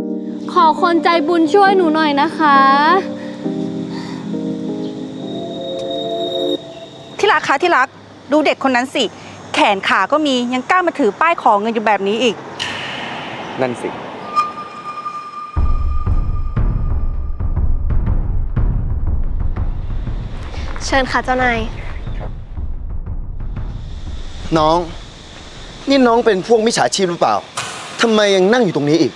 ขอคนใจบุญช่วยหนูหน่อยนะคะที่รักคะที่รักดูเด็กคนนั้นสิแขนขาก็มียังกล้ามาถือป้ายขอเงินอยู่แบบนี้อีกนั่นสิเชิญค่ะเจ้านายครับน้องนี่น้องเป็นพวกมิจฉาชีพหรือเปล่าทำไมยังนั่งอยู่ตรงนี้อีก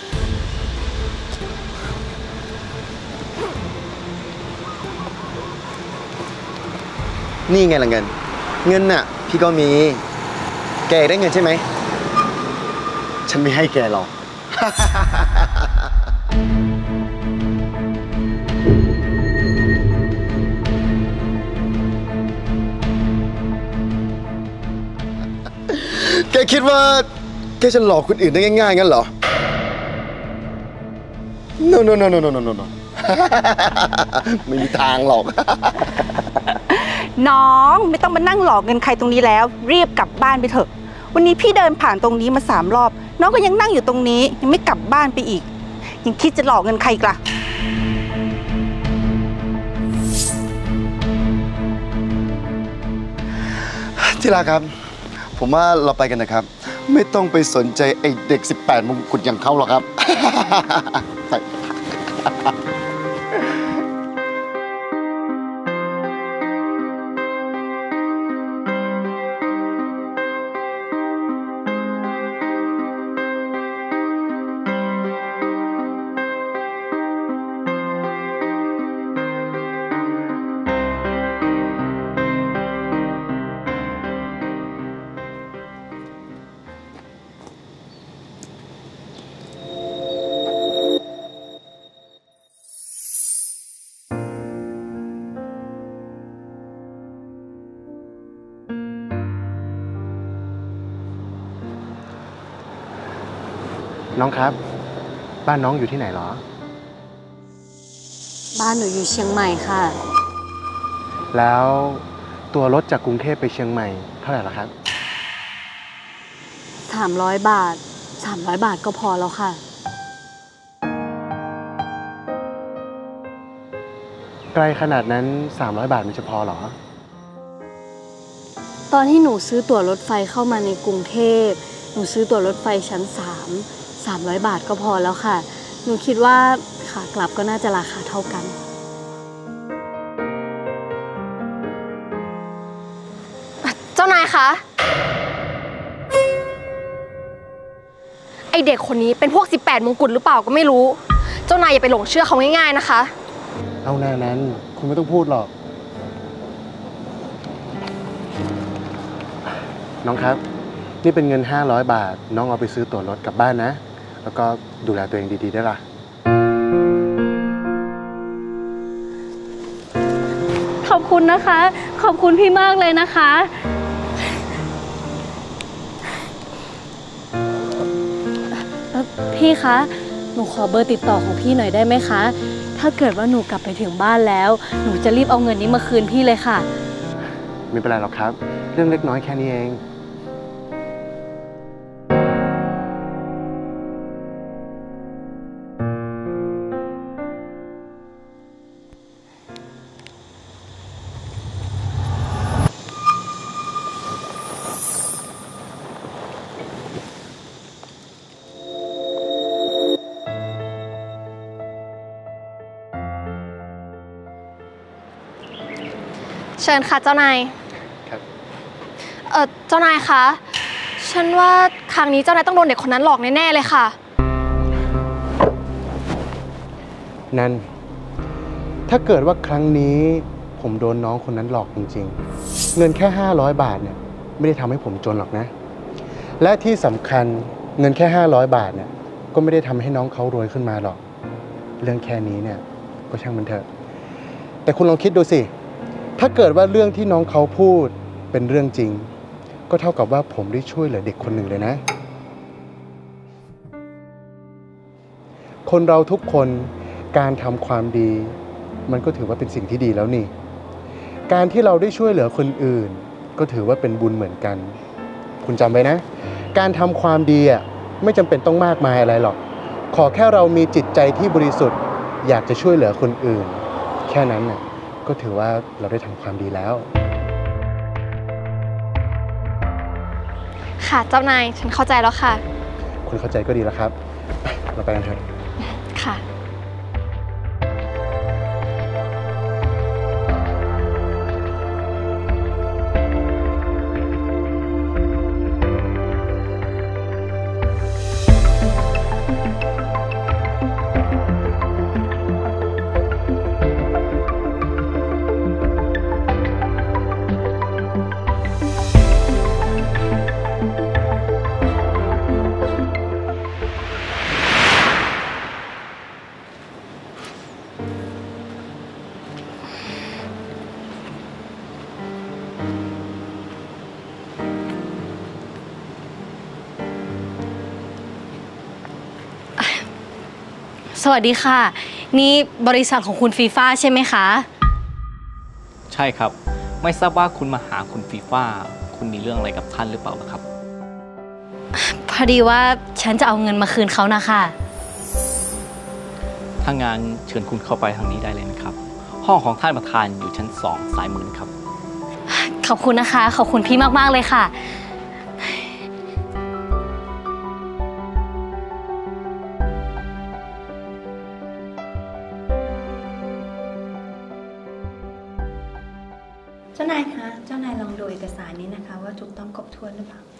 นี่ไงล่ะเงินน่ะพี่ก็มีแกได้เงินใช่ไหมฉันไม่ให้แกหรอกแกคิดว่าแกจะหลอกคนอื่นได้ง่ายๆงั้นเหรอ no no no no no no no ไม่มีทางหรอกน้องไม่ต้องมานั่งหลอกเงินใครตรงนี้แล้วรีบกลับบ้านไปเถอะวันนี้พี่เดินผ่านตรงนี้มา3 รอบน้องก็ยังนั่งอยู่ตรงนี้ยังไม่กลับบ้านไปอีกยังคิดจะหลอกเงินใครอีกล่ะที่รักครับผมว่าเราไปกันนะครับไม่ต้องไปสนใจไอ้เด็ก18 มงกุฎอย่างเขาหรอกครับไปน้องครับบ้านน้องอยู่ที่ไหนหรอบ้านหนูอยู่เชียงใหม่ค่ะแล้วตัวรถจากกรุงเทพไปเชียงใหม่เท่าไหร่ล่ะครับ 300 บาท300 บาทก็พอแล้วค่ะไกลขนาดนั้น300 บาทมันจะพอหรอตอนที่หนูซื้อตั๋วรถไฟเข้ามาในกรุงเทพหนูซื้อตั๋วรถไฟชั้น300 บาทก็พอแล้วค่ะหนูคิดว่าขากลับก็น่าจะราคาเท่ากันเจ้านายคะไอเด็กคนนี้เป็นพวก18 มงกุฎหรือเปล่าก็ไม่รู้เจ้านายอย่าไปหลงเชื่อเขาง่ายๆนะคะเอาหน้านั้นคุณไม่ต้องพูดหรอกน้องครับนี่เป็นเงิน500 บาทน้องเอาไปซื้อตั๋วรถกลับบ้านนะแล้วก็ดูแลตัวเองดีๆได้ล่ะขอบคุณนะคะขอบคุณพี่มากเลยนะคะพี่คะหนูขอเบอร์ติดต่อของพี่หน่อยได้ไหมคะถ้าเกิดว่าหนูกลับไปถึงบ้านแล้วหนูจะรีบเอาเงินนี้มาคืนพี่เลยค่ะไม่เป็นไรหรอกครับเรื่องเล็กน้อยแค่นี้เองเชิญค่ะเจ้านายครับเจ้านายคะฉันว่าครั้งนี้เจ้านายต้องโดนเด็กคนนั้นหลอกแน่ๆเลยค่ะนั่นถ้าเกิดว่าครั้งนี้ผมโดนน้องคนนั้นหลอกจริงๆเงินแค่500 บาทเนี่ยไม่ได้ทำให้ผมจนหรอกนะและที่สำคัญเงินแค่500 บาทเนี่ยก็ไม่ได้ทำให้น้องเขารวยขึ้นมาหรอกเรื่องแค่นี้เนี่ยก็ช่างมันเถอะแต่คุณลองคิดดูสิถ้าเกิดว่าเรื่องที่น้องเขาพูดเป็นเรื่องจริงก็เท่ากับว่าผมได้ช่วยเหลือเด็กคนหนึ่งเลยนะคนเราทุกคนการทำความดีมันก็ถือว่าเป็นสิ่งที่ดีแล้วนี่การที่เราได้ช่วยเหลือคนอื่นก็ถือว่าเป็นบุญเหมือนกันคุณจำไว้นะการทำความดีอ่ะไม่จำเป็นต้องมากมายอะไรหรอกขอแค่เรามีจิตใจที่บริสุทธิ์อยากจะช่วยเหลือคนอื่นแค่นั้นน่ะก็ถือว่าเราได้ทำความดีแล้วค่ะเจ้านายฉันเข้าใจแล้วค่ะคุณเข้าใจก็ดีแล้วครับเราไปกันเถอะค่ะสวัสดีค่ะนี่บริษัทของคุณฟีฟ่าใช่ไหมคะใช่ครับไม่ทราบว่าคุณมาหาคุณฟีฟ่าคุณมีเรื่องอะไรกับท่านหรือเปล่าครับพอดีว่าฉันจะเอาเงินมาคืนเขานะคะถ้างานเชิญคุณเข้าไปทางนี้ได้เลยนะครับห้องของท่านประธานอยู่ชั้น2ซ้ายมือครับขอบคุณนะคะขอบคุณพี่มากๆเลยค่ะเจ้านายคะเจ้านายลองดูเอกสารนี้นะคะว่าถูกต้องครบถ้วนหรือเปล่า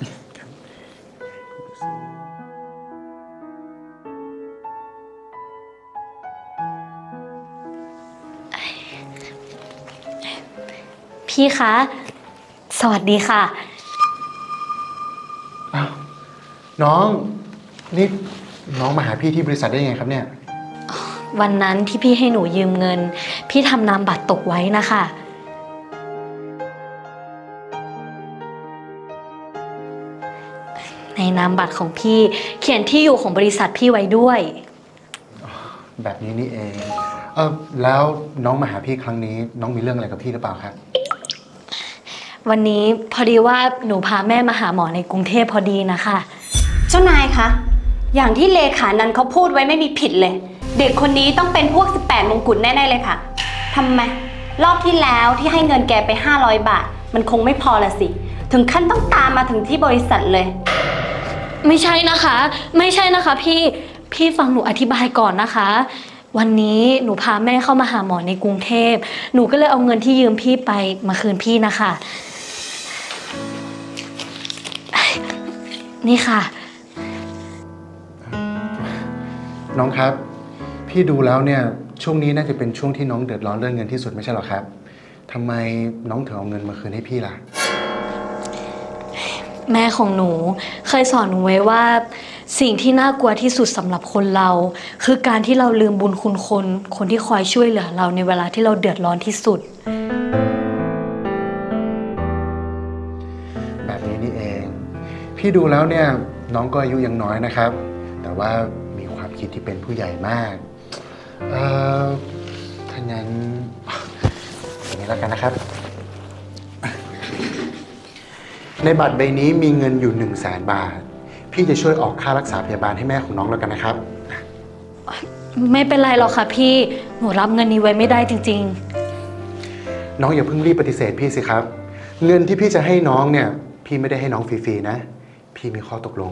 พี่คะสวัสดีค่ะอ้าวน้องนี่น้องมาหาพี่ที่บริษัทได้ยังไงครับเนี่ยวันนั้นที่พี่ให้หนูยืมเงินพี่ทำนามบัตรตกไว้นะคะในนามบัตรของพี่เขียนที่อยู่ของบริษัทพี่ไว้ด้วยแบบนี้นี่เองแล้วน้องมาหาพี่ครั้งนี้น้องมีเรื่องอะไรกับพี่หรือเปล่าครับวันนี้พอดีว่าหนูพาแม่มาหาหมอในกรุงเทพพอดีนะคะเจ้านายคะอย่างที่เลขานั้นเขาพูดไว้ไม่มีผิดเลยเด็กคนนี้ต้องเป็นพวก18มงกุฎแน่ๆเลยค่ะทำไมรอบที่แล้วที่ให้เงินแกไป500 บาทมันคงไม่พอละสิถึงขั้นต้องตามมาถึงที่บริษัทเลยไม่ใช่นะคะไม่ใช่นะคะพี่ฟังหนูอธิบายก่อนนะคะวันนี้หนูพาแม่เข้ามาหาหมอในกรุงเทพหนูก็เลยเอาเงินที่ยืมพี่ไปมาคืนพี่นะคะนี่ค่ะน้องครับพี่ดูแล้วเนี่ยช่วงนี้น่าจะเป็นช่วงที่น้องเดือดร้อนเรื่องเงินที่สุดไม่ใช่หรอครับทำไมน้องถึงเอาเงินมาคืนให้พี่ล่ะแม่ของหนูเคยสอนหนูไว้ว่าสิ่งที่น่ากลัวที่สุดสำหรับคนเราคือการที่เราลืมบุญคุณคนที่คอยช่วยเหลือเราในเวลาที่เราเดือดร้อนที่สุดแบบนี้นี่เองพี่ดูแล้วเนี่ยน้องก็อายุยังน้อยนะครับแต่ว่ามีความคิดที่เป็นผู้ใหญ่มากถ้างั้นอย่างนี้แล้วกันนะครับในบัตรใบนี้มีเงินอยู่100,000 บาทพี่จะช่วยออกค่ารักษาพยาบาลให้แม่ของน้องแล้วกันนะครับไม่เป็นไรหรอกค่ะพี่หนูรับเงินนี้ไว้ไม่ได้จริงๆน้องอย่าเพิ่งรีบปฏิเสธพี่สิครับเงินที่พี่จะให้น้องเนี่ยพี่ไม่ได้ให้น้องฟรีๆนะพี่มีข้อตกลง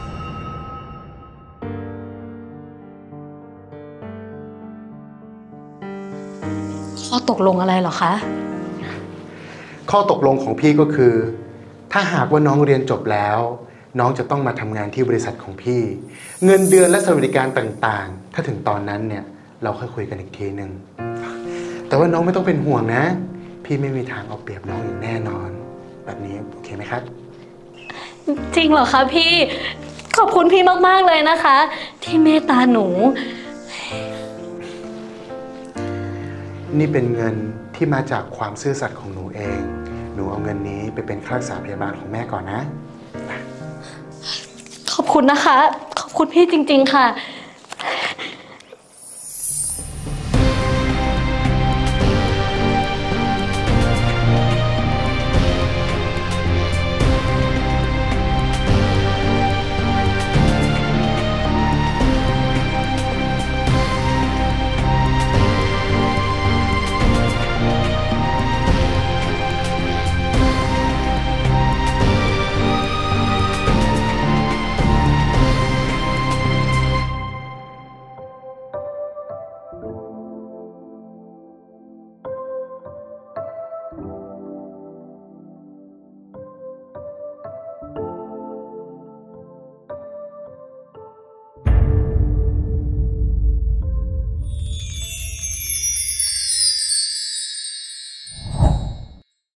ข้อตกลงอะไรเหรอคะข้อตกลงของพี่ก็คือถ้าหากว่าน้องเรียนจบแล้วน้องจะต้องมาทำงานที่บริษัทของพี่เงินเดือนและสวัสดิการต่างๆถ้าถึงตอนนั้นเนี่ยเราค่อยคุยกันอีกทีหนึ่งแต่ว่าน้องไม่ต้องเป็นห่วงนะพี่ไม่มีทางเอาเปรียบน้องอย่างแน่นอนแบบนี้โอเคไหมครับจริงเหรอคะพี่ขอบคุณพี่มากๆเลยนะคะที่เมตตาหนูนี่เป็นเงินที่มาจากความซื่อสัตย์ของหนูเองหนูเอาเงินนี้ไปเป็นค่ารักษาพยาบาลของแม่ก่อนนะขอบคุณนะคะขอบคุณพี่จริงๆค่ะ